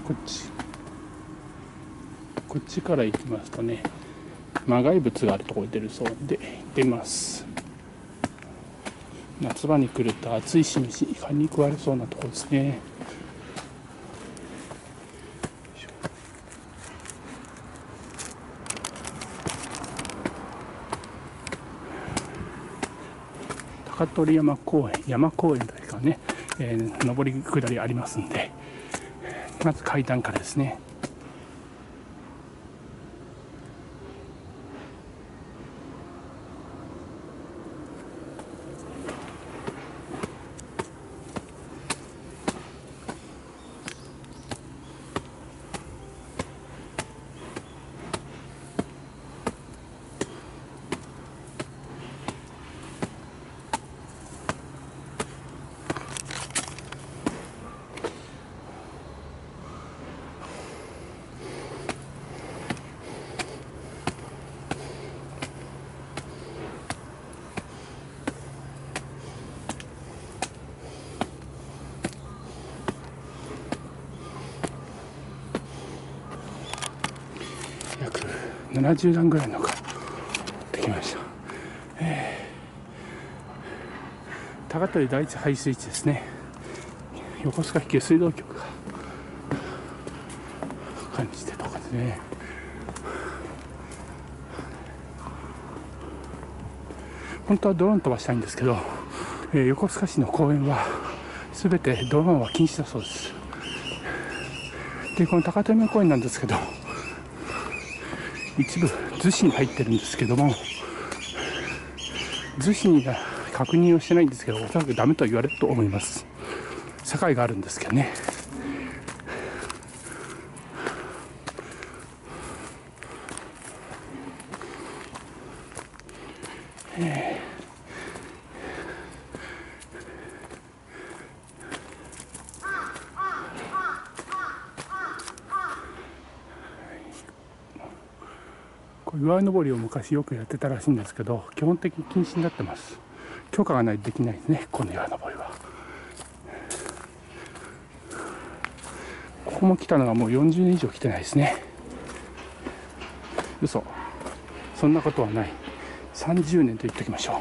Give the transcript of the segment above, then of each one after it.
こっちから行きますとね、磨崖仏があるところに出るそうで行ってみます。夏場に来ると暑いし蚊に食われそうなところですね。高取山公園というかね、上り下りありますんで、まず階段からですね。約70段ぐらいのができました。高取第一排水地ですね。横須賀下水道局が管理してるところですね。本当はドローン飛ばしたいんですけど、横須賀市の公園は全てドローンは禁止だそうです。でこの高取山公園なんですけど、一部逗子に入ってるんですけども、逗子に確認をしてないんですけど、おそらくダメと言われると思います。境があるんですけどね。岩登りを昔よくやってたらしいんですけど、基本的に禁止になってます。許可がないとできないですね、この岩登りは。ここも来たのがもう40年以上来てないですね。嘘、そんなことはない。30年と言っておきましょ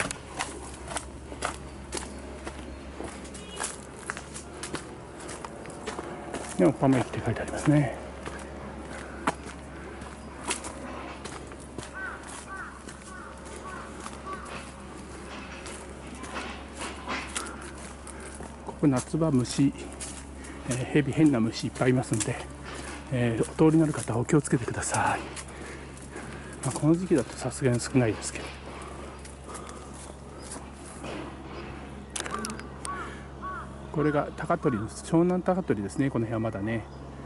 う。おっぱま駅って書いてありますね。ここ夏場虫、蛇、変な虫いっぱいいますんで、お通りになる方はお気をつけてください。この時期だとさすがに少ないですけど。これが高取です。湘南高取ですね、この辺はまだね。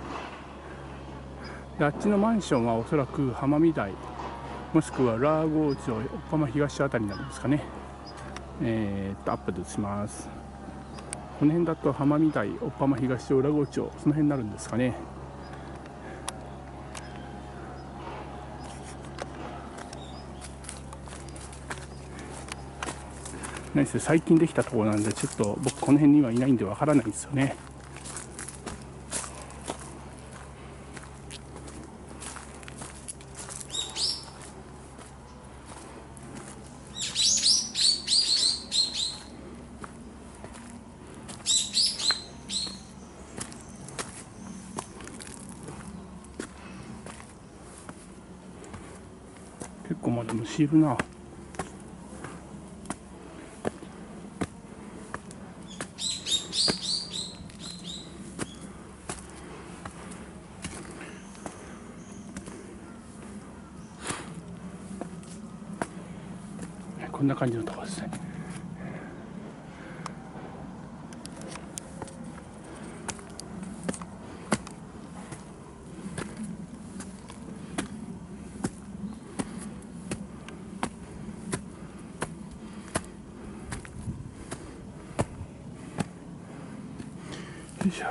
であっちのマンションはおそらく浜見台もしくはラーゴー町、横浜東あたりになるんですかね。アップで映します。この辺だと浜見台、横浜東町、ラゴー町、その辺になるんですかね。何せ最近できたところなんで、ちょっと僕この辺にはいないんでわからないんですよね。結構まだ虫いるな。こんな感じのところですね。よいしょ。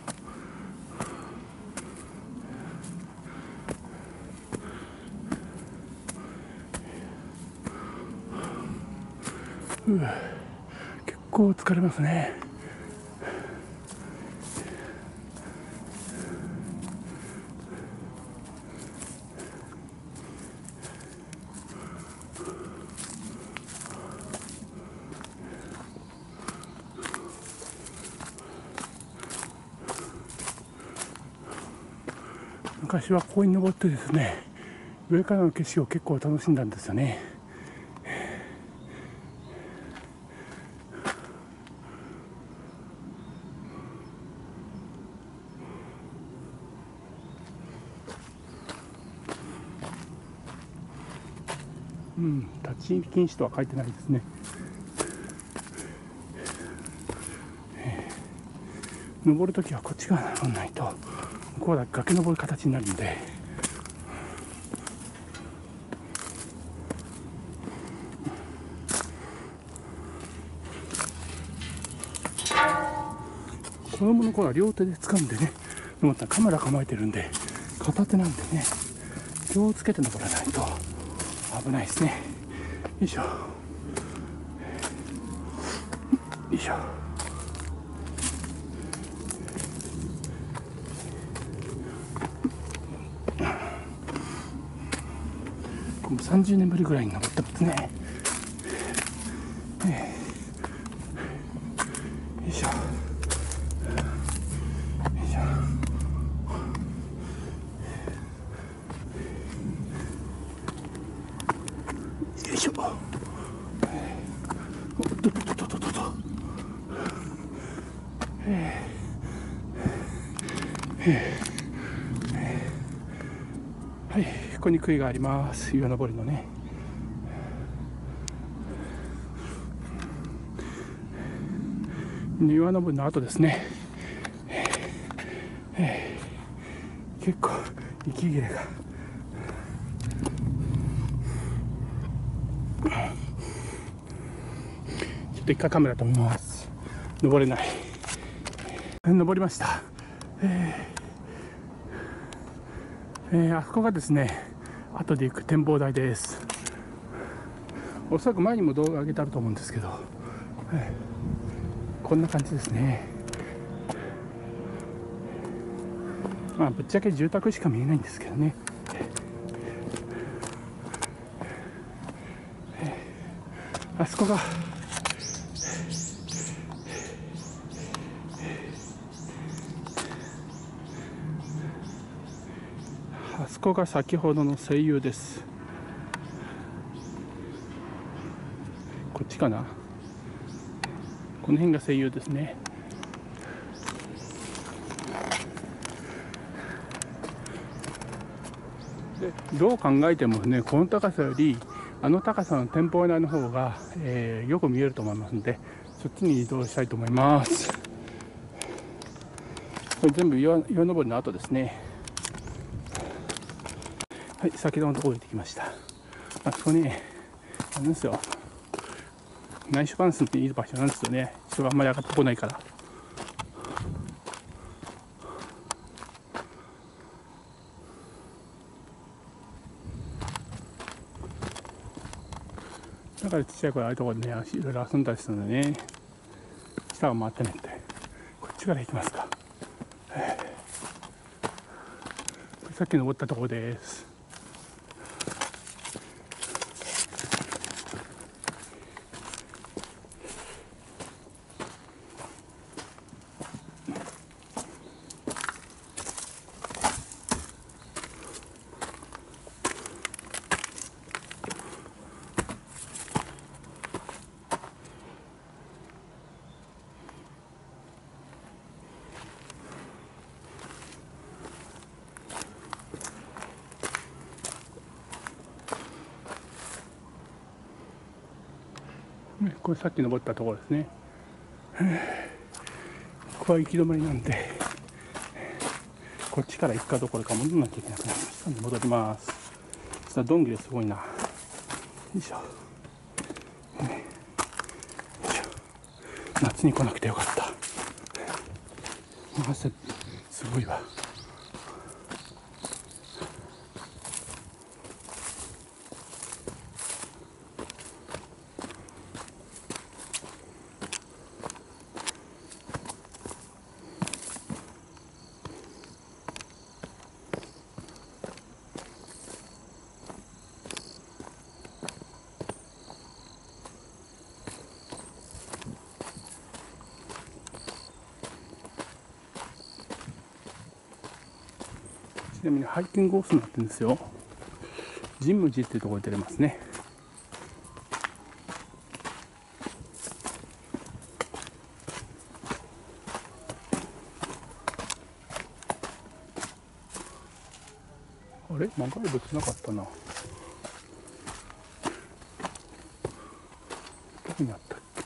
結構疲れますね。 昔はここに登ってですね、上からの景色を結構楽しんだんですよね。立ち入り禁止とは書いてないですね。登るときはこっち側登らないと、向こうは崖登る形になるので、子供の頃は両手で掴んでね、登ったらカメラ構えてるんで、片手なんでね、気をつけて登らないと危ないですね。よいしょ。よいしょ。30年ぶりぐらいに登ってますね。よいしょ。よいしょ。よいしょ。おっとっとっとっとっと。はい、ここに杭があります。岩登りのね。岩登りの後ですね。結構息切れが。ちょっと一回カメラ止めます。登れない。登りました。あそこがですね、後で行く展望台です。おそらく前にも動画上げてあると思うんですけど、こんな感じですね。まあぶっちゃけ住宅しか見えないんですけどね。あそこが先ほどの声優です。こっちかな。この辺が声優ですね。でどう考えてもね、この高さよりあの高さの展望台の方が、よく見えると思いますので、そっちに移動したいと思います。これ全部岩登りの後ですね。はい、先ほどのところに行ってきました。あそこにあれですよ、内緒パンスっていい場所なんですよね。人があんまり上がってこないから。だからちっちゃい頃ああいうところでね、いろいろ遊んだりするのでね、下が回ってないんで、こっちから行きますか。さっき登ったところです。これさっき登ったところですね。ここは行き止まりなんで、こっちから行くかどころか戻らなきゃいけなくなりましたので戻ります。そしたらドンギですごいな。よいしょ。夏に来なくてよかった。汗すごいわ。 なみにハイキングコースになってるんですよ。神武寺っていうところで出れますね。あれ、曲がり物なかったな。どこにあったっけ。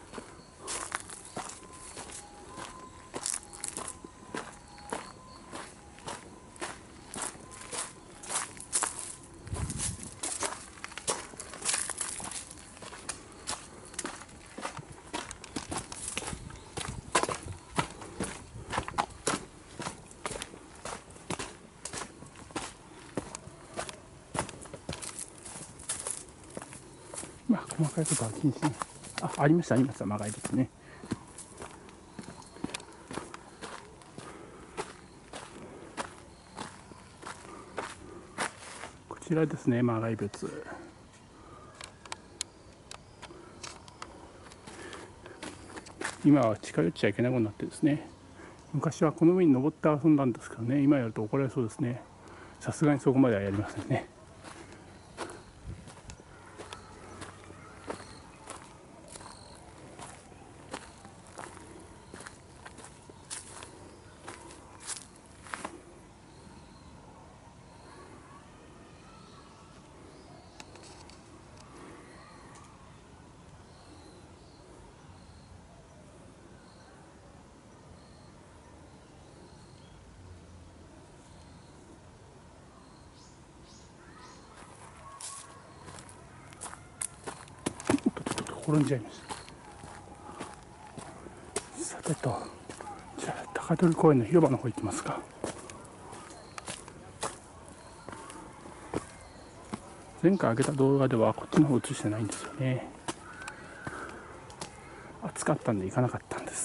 まあ細かいことは気にしない。ありました、曲がりですね。こちらですね、曲がり物。今は近寄っちゃいけないことになってですね。昔はこの上に登って遊んだんですけどね、今やると怒られそうですね。さすがにそこまではやりませんね。転んじゃいました。さてと、じゃあ高取公園の広場の方行きますか。前回上げた動画ではこっちの方映してないんですよね。暑かったんで行かなかったんです。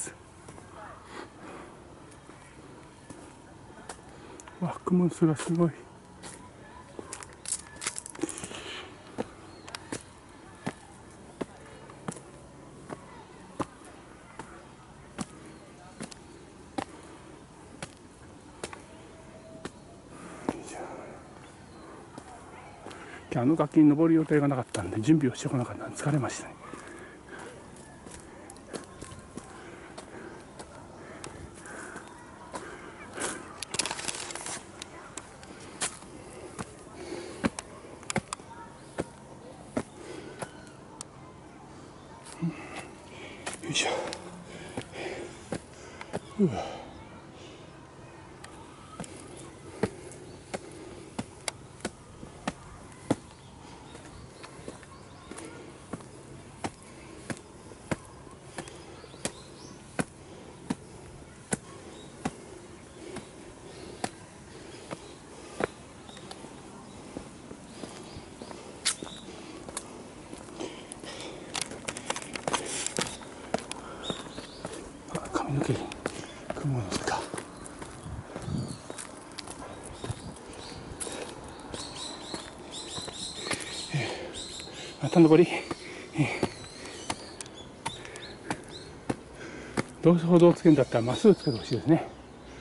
ワックムースがすごい。あの崖に登る予定がなかったんで準備をしてこなかったんで疲れましたね。よいしょ。髪の毛雲の巣か。また登り。どうせ歩道をつけるんだったらまっすぐつけてほしいですね。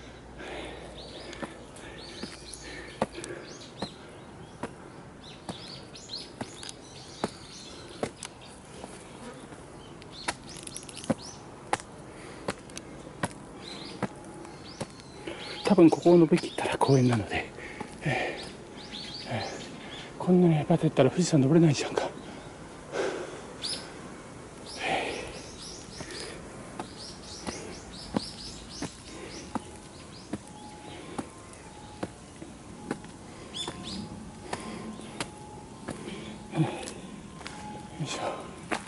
多分ここを登り切ったら公園なので、こんなにへばってったら富士山登れないじゃんか。よいしょ。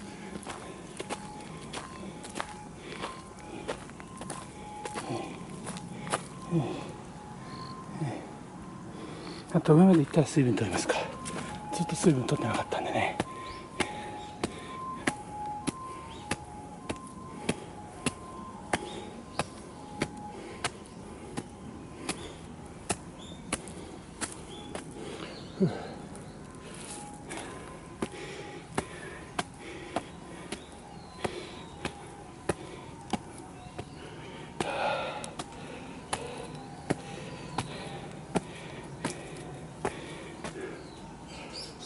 あと上まで行ったら水分取りますか。ずっと水分取ってなかったんでね。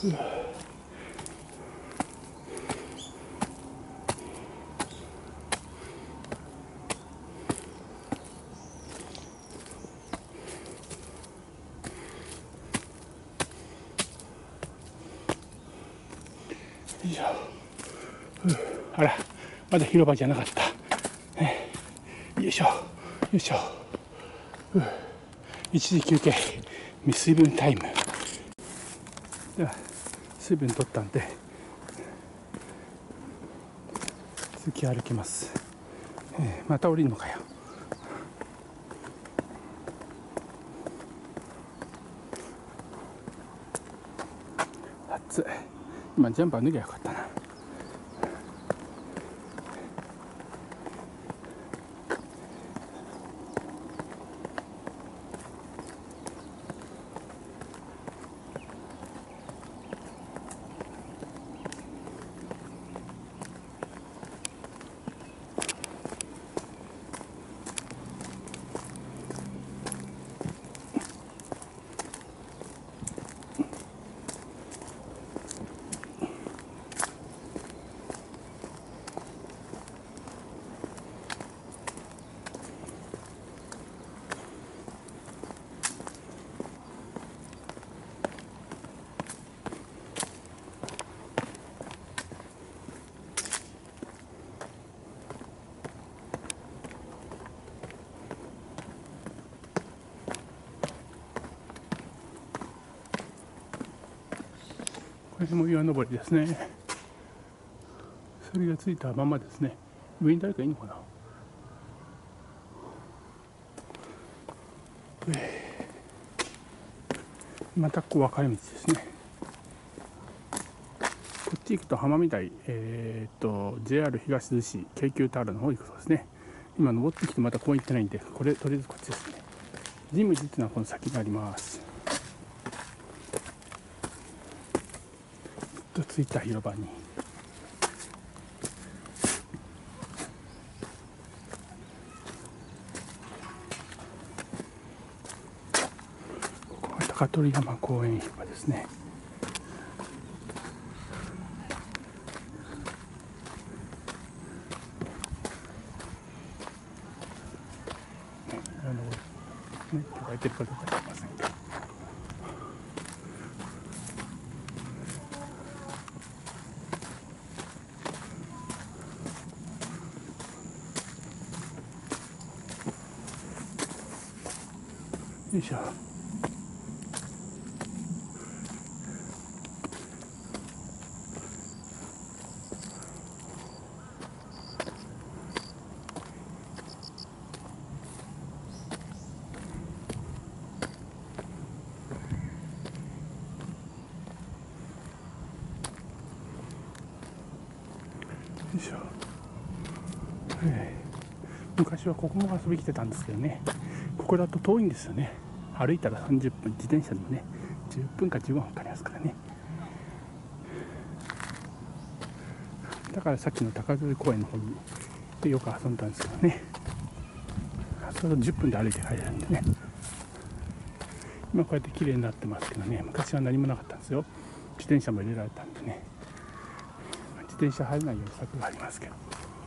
いしょ。あら、まだ広場じゃなかった。よいしょ、よいしょ。一時休憩、水分タイム。では、水分取ったんで、続き歩きます。また降りるのかよ。暑い。今ジャンパー脱ぎゃよかったな。これも岩登りですね。それがついたままですね。上に誰かいるのかな。またここ分かれ道ですね。こっち行くと浜みたい、JR 東逗子京急タワーの方に行くそうですね。今登ってきてまたこう行ってないんで、これとりあえずこっちですね。神武寺っていうのはこの先にあります。とついた広場に。ここは高取山公園広場ですね。書いてるかどうか知りませんけど。よいしょ。よいしょ。昔はここも遊び来てたんですけどね、ここだと遠いんですよね。歩いたら30分、自転車でもね10分か15分かかりますからね。だからさっきの高取公園の方にでよく遊んだんですけどね、それを10分で歩いて帰れるんでね。今こうやって綺麗になってますけどね、昔は何もなかったんですよ。自転車も入れられたんでね、自転車入らないように柵がありますけど。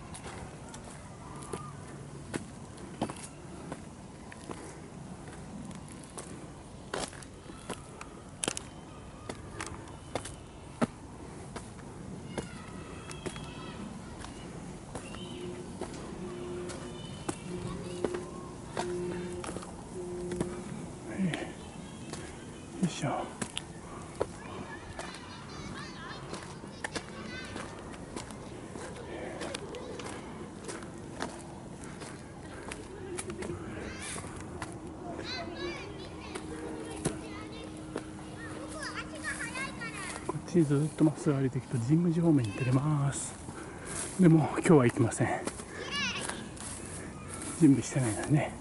よいしょ。こっちにずっとまっすぐ歩いていくと神宮寺方面に出れます。でも今日は行きません。準備してないのでね。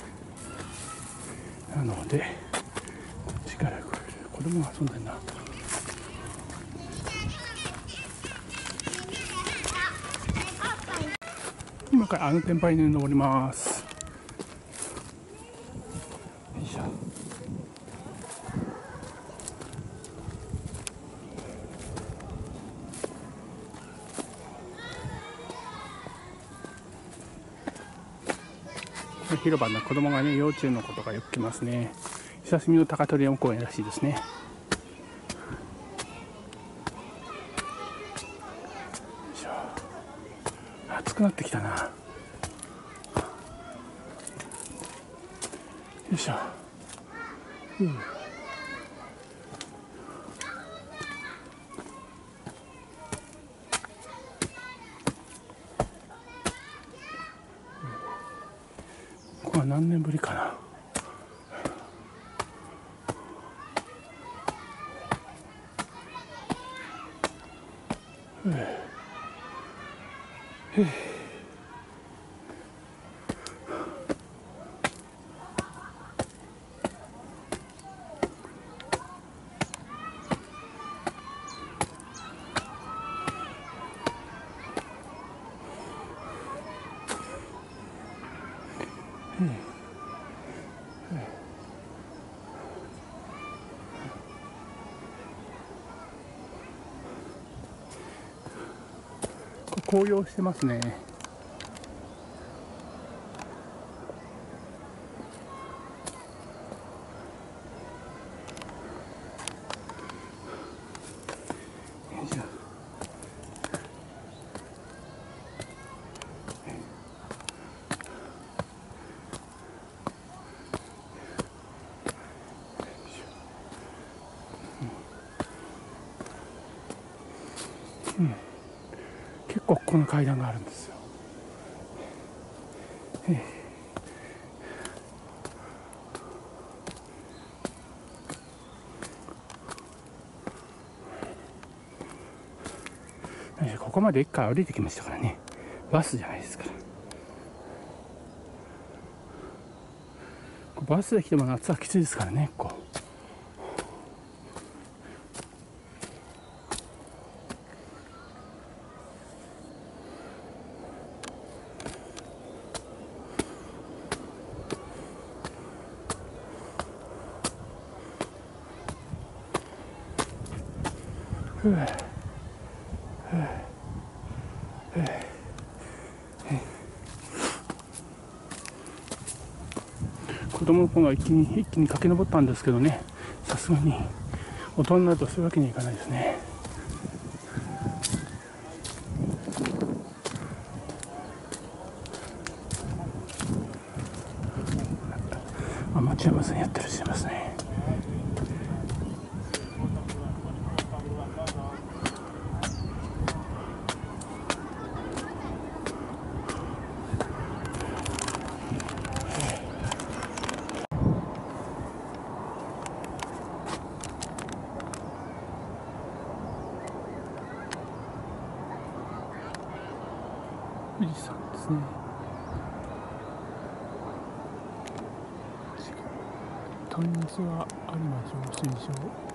なのでこっちから来る。子供が遊んでるな。今からあの天拝に登ります。よいしょ。 広場の子供がね、幼稚園の子とかよく来ますね。久しぶりの高取山公園らしいですね。暑くなってきたな。よいしょ。ここは何年ぶりかな。紅葉してますね。結構ここの階段があるんですよ。ここまで一回歩いてきましたからね。バスじゃないですから。バスで来ても夏はきついですからね。こう子供の子が一気に駆け上ったんですけどね、さすがに大人になるとそういうわけにはいかないですね。アマチュア無線やってるしてますね。富士山ですね。鳥の巣は有馬浄水場。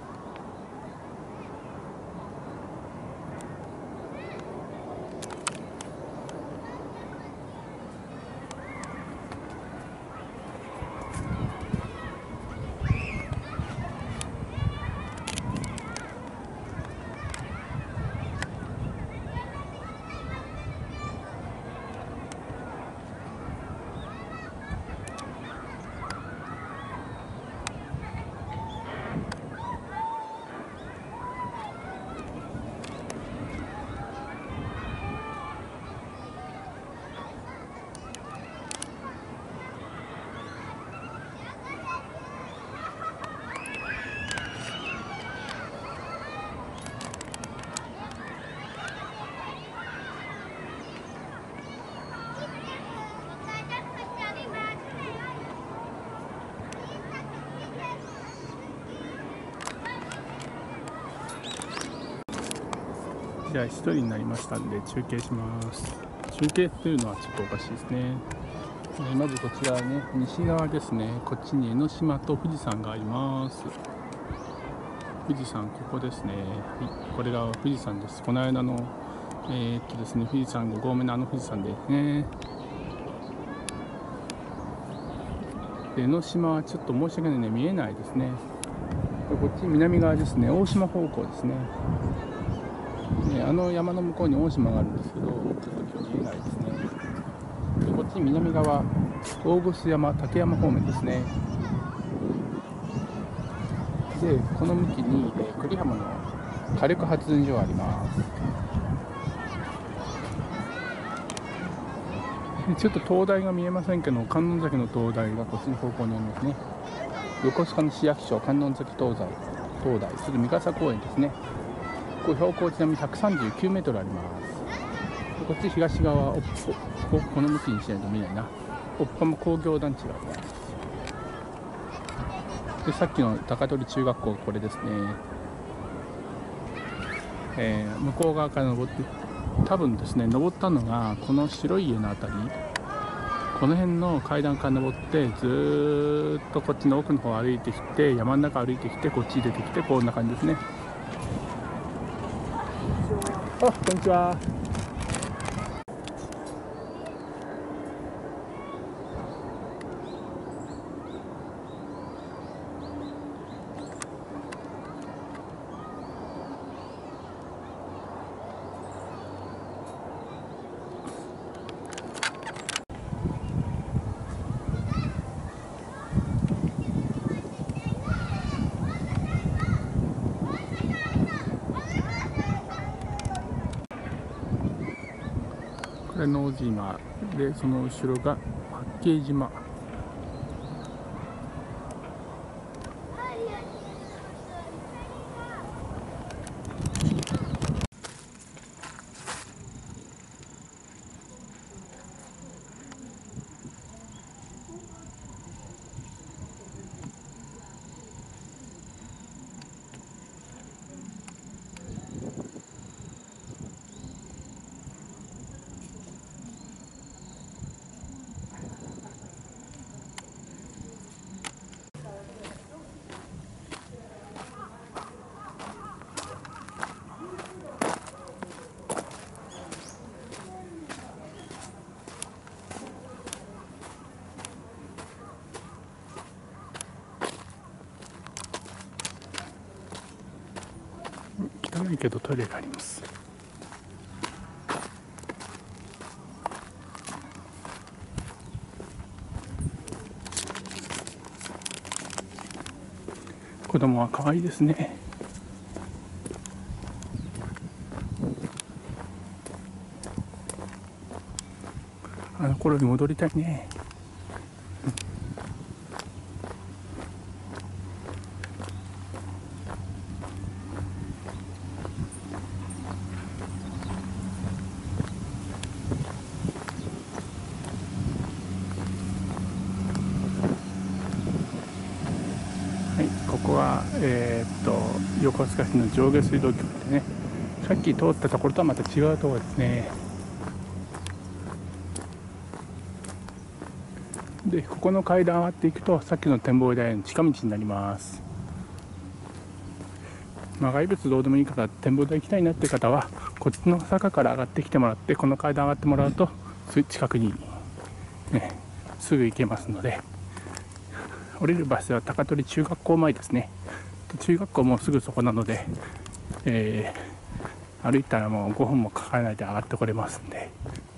じゃあ1人になりましたんで中継します。中継っていうのはちょっとおかしいですね。まずこちらね、西側ですね。こっちに江ノ島と富士山があります。富士山、ここですね。はい、これが富士山です。この間のですね、富士山5合目の富士山ですね。江ノ島はちょっと申し訳ないね、見えないですね。こっち南側ですね、大島方向ですね。あの山の向こうに大島があるんですけど、ちょっと今日見えないですね。でこっち南側、 大楠山、竹山方面ですね。で、この向きに、久里浜の火力発電所があります。ちょっと灯台が見えませんけど、観音崎の灯台がこっちの方向にありますね。横須賀の市役所、観音崎灯台、すぐ三笠公園ですね。ここ標高ちなみに139メートルあります。こっち東側、この向きにしないと見えないな。おっぱま工業団地があります。で、さっきの高取中学校、これですね。向こう側から登って、多分ですね、登ったのがこの白い家のあたり、この辺の階段から登って、ずーっとこっちの奥の方歩いてきて、山の中歩いてきて、こっち出てきて、こんな感じですね。あ、こんにちは。これ能島で、その後ろが八景島。汚いけどトイレがあります。子供は可愛いですね。あの頃に戻りたいね。はい、ここは、横須賀市の上下水道局でね、さっき通ったところとはまた違うところですね。で、ここの階段上がっていくと、さっきの展望台の近道になります。外物どうでもいい方、展望台行きたいなっていう方は、こっちの坂から上がってきてもらって、この階段上がってもらうと、近くに、ね、すぐ行けますので、降りる場所は高取中学校前ですね。中学校もすぐそこなので、歩いたらもう5分もかからないで上がってこれますんで。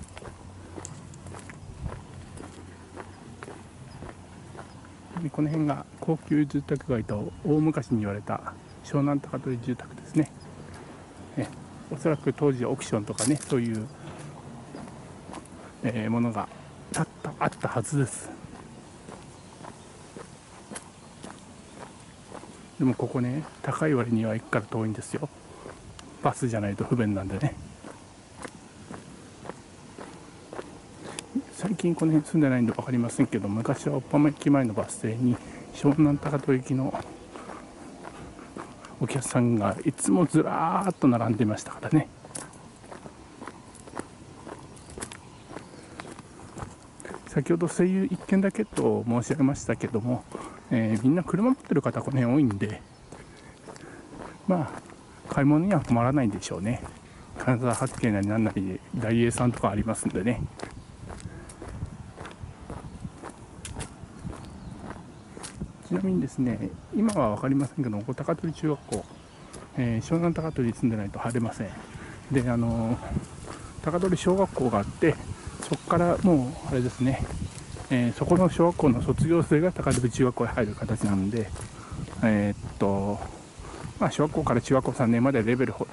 この辺が高級住宅街と大昔に言われた湘南高取住宅ですね。おそらく当時オークションとかね、そういう、ものがあったはずです。でもここね、高い割には駅から遠いんですよ。バスじゃないと不便なんでね。最近この辺住んでないんで分かりませんけど、昔はおっぱま駅前のバス停に湘南高取行きのお客さんがいつもずらーっと並んでいましたからね。先ほど声優1件だけと申し上げましたけども、みんな車持ってる方この辺多いんで、買い物には困らないんでしょうね。金沢八景なりなんなりで大栄さんとかありますんでね。ちなみにですね、今は分かりませんけど、高取中学校、湘南高取に住んでないと入れません。で、高取小学校があって、そこからもうあれですね、 そこの小学校の卒業生が高田中学校に入る形なので、小学校から中学校3年までレベル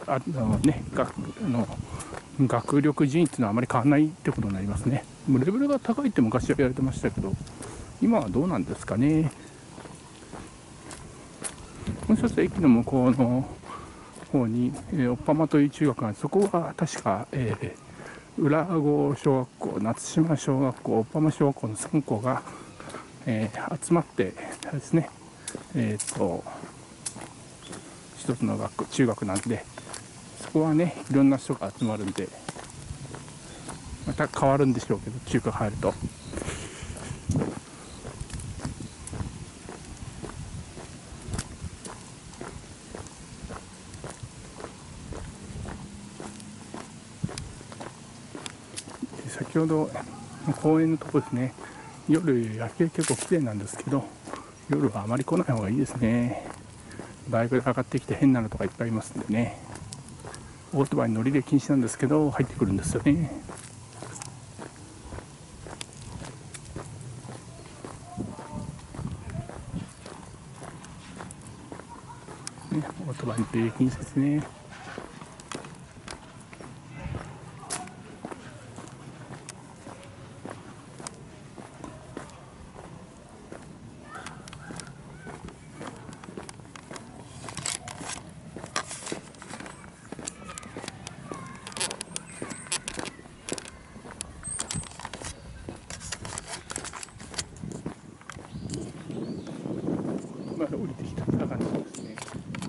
学力順位っていうのはあまり変わらないってことになりますね。レベルが高いって昔は言われてましたけど、今はどうなんですかね。もう一つ駅の向こうの方に、おっぱまという中学がある。そこは確か、浦郷小学校、夏島小学校、おっぱま小学校の3校が、集まってですね、一つの中学なんで、そこはね、いろんな人が集まるんで、また変わるんでしょうけど、中学入ると。先ほど公園のとこですね、夜夜景結構綺麗なんですけど、夜はあまり来ない方がいいですね。バイクで上がってきて変なのとかいっぱいいますんでね。オートバイ乗り入れ禁止なんですけど入ってくるんですよね。オートバイ乗り入れ禁止ですね。降りてきた感じですね。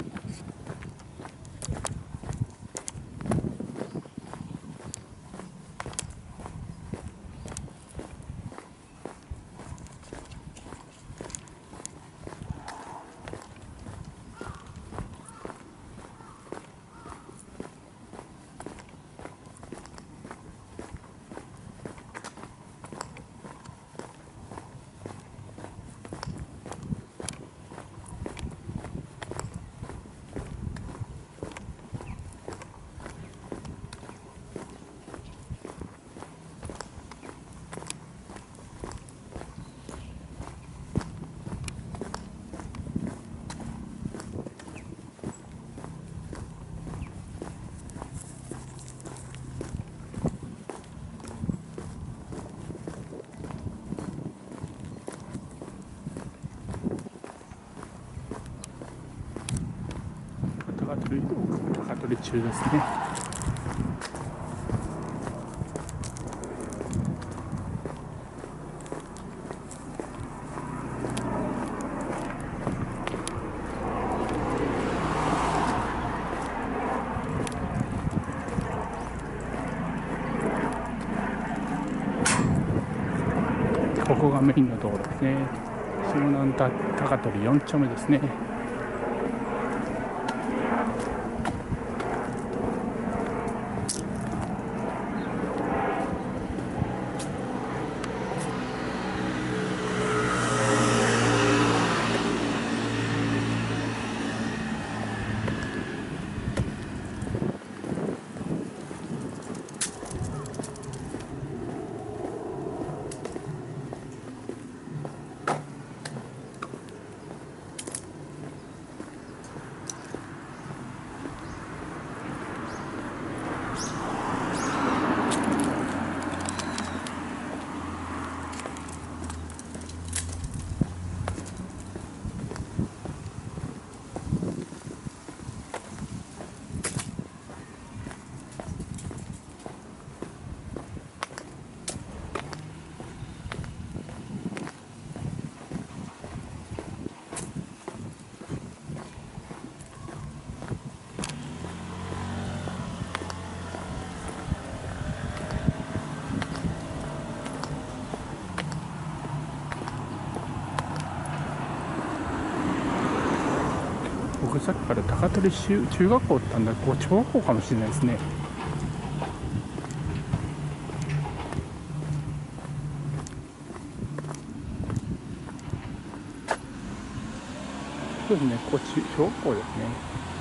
高取中ですね。ここがメインの道路ですね。湘南高取4丁目ですね。僕さっきから高取中学校って言ったんだけど、小学校かもしれないですね。そうですね、ここ小学校ですね。